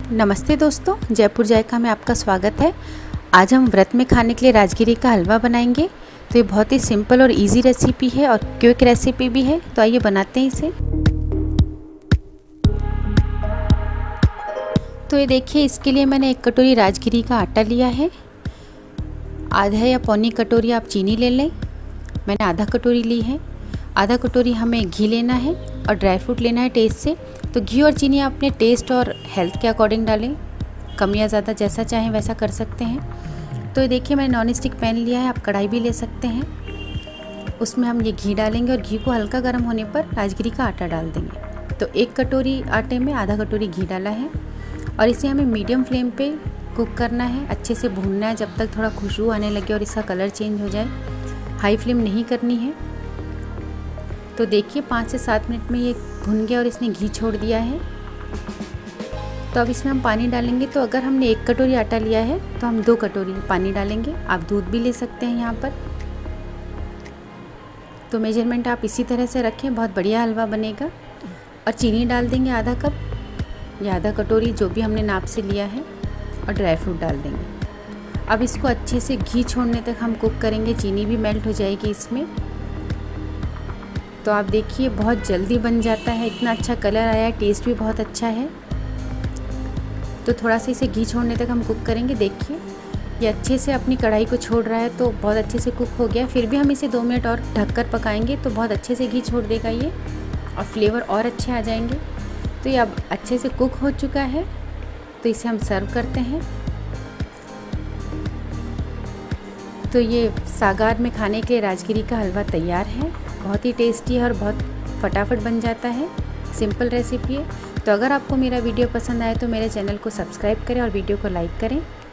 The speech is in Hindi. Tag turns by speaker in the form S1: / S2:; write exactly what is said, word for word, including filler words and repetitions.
S1: नमस्ते दोस्तों, जयपुर जायका में आपका स्वागत है। आज हम व्रत में खाने के लिए राजगिरी का हलवा बनाएंगे। तो ये बहुत ही सिंपल और इजी रेसिपी है और क्विक रेसिपी भी है। तो आइए बनाते हैं इसे। तो ये देखिए, इसके लिए मैंने एक कटोरी राजगिरी का आटा लिया है। आधा या पौनी कटोरी आप चीनी ले लें। मैंने आधा कटोरी ली है। आधा कटोरी हमें घी लेना है और ड्राई फ्रूट लेना है टेस्ट से। तो घी और चीनी आप अपने टेस्ट और हेल्थ के अकॉर्डिंग डालें, कम या ज़्यादा जैसा चाहें वैसा कर सकते हैं। तो ये देखिए, मैंने नॉन स्टिक पैन लिया है, आप कढ़ाई भी ले सकते हैं। उसमें हम ये घी डालेंगे और घी को हल्का गर्म होने पर राजगिरी का आटा डाल देंगे। तो एक कटोरी आटे में आधा कटोरी घी डाला है और इसे हमें मीडियम फ्लेम पे कुक करना है, अच्छे से भूनना है जब तक थोड़ा खुशबू आने लगे और इसका कलर चेंज हो जाए। हाई फ्लेम नहीं करनी है। तो देखिए, पाँच से सात मिनट में ये भुन गया और इसने घी छोड़ दिया है। तो अब इसमें हम पानी डालेंगे। तो अगर हमने एक कटोरी आटा लिया है तो हम दो कटोरी पानी डालेंगे। आप दूध भी ले सकते हैं यहाँ पर। तो मेजरमेंट आप इसी तरह से रखें, बहुत बढ़िया हलवा बनेगा। और चीनी डाल देंगे आधा कप या आधा कटोरी, जो भी हमने नाप से लिया है, और ड्राई फ्रूट डाल देंगे। अब इसको अच्छे से घी छोड़ने तक हम कुक करेंगे। चीनी भी मेल्ट हो जाएगी इसमें। तो आप देखिए, बहुत जल्दी बन जाता है, इतना अच्छा कलर आया है, टेस्ट भी बहुत अच्छा है। तो थोड़ा सा इसे घी छोड़ने तक हम कुक करेंगे। देखिए, ये अच्छे से अपनी कढ़ाई को छोड़ रहा है, तो बहुत अच्छे से कुक हो गया। फिर भी हम इसे दो मिनट और ढककर पकाएंगे तो बहुत अच्छे से घी छोड़ देगा ये, और फ्लेवर और अच्छे आ जाएंगे। तो ये अब अच्छे से कुक हो चुका है। तो इसे हम सर्व करते हैं। तो ये सागार में खाने के लिए राजगिरी का हलवा तैयार है। बहुत ही टेस्टी है और बहुत फटाफट बन जाता है। सिंपल रेसिपी है। तो अगर आपको मेरा वीडियो पसंद आए तो मेरे चैनल को सब्सक्राइब करें और वीडियो को लाइक करें।